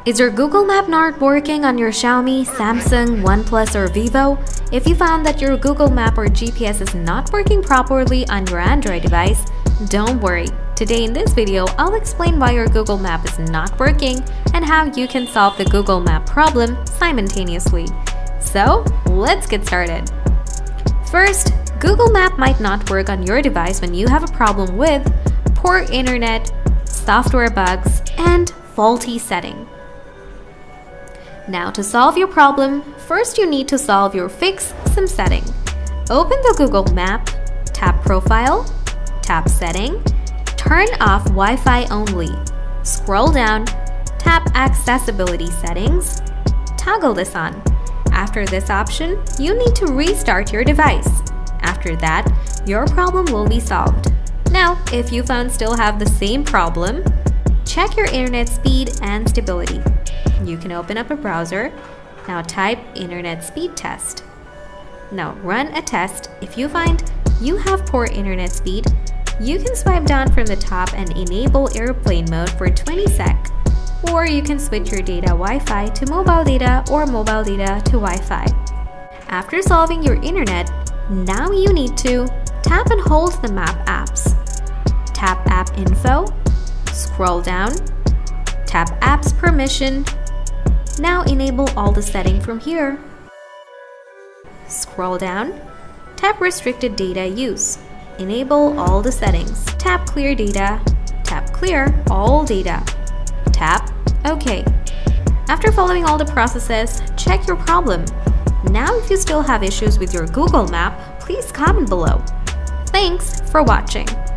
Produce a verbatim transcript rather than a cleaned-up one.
Is your Google Map not working on your Xiaomi, Samsung, OnePlus, or Vivo? If you found that your Google Map or G P S is not working properly on your Android device, don't worry. Today in this video, I'll explain why your Google Map is not working and how you can solve the Google Map problem simultaneously. So, let's get started. First, Google Map might not work on your device when you have a problem with poor internet, software bugs, and faulty setting. Now to solve your problem, first you need to solve your fix some setting. Open the Google Map, tap Profile, tap Setting, turn off Wi-Fi only. Scroll down, tap Accessibility Settings, toggle this on. After this option, you need to restart your device. After that, your problem will be solved. Now, if you found still have the same problem, check your internet speed and stability. You can open up a browser. Now type internet speed test. Now run a test. If you find you have poor internet speed, you can swipe down from the top and enable airplane mode for twenty seconds. Or you can switch your data Wi-Fi to mobile data or mobile data to Wi-Fi. After solving your internet, now you need to tap and hold the map apps. Tap App Info, scroll down, tap Apps Permission. Now enable all the settings from here. Scroll down, tap Restricted Data Use. Enable all the settings. Tap Clear Data, tap Clear All Data. Tap OK. After following all the processes, check your problem. Now if you still have issues with your Google Map, please comment below. Thanks for watching.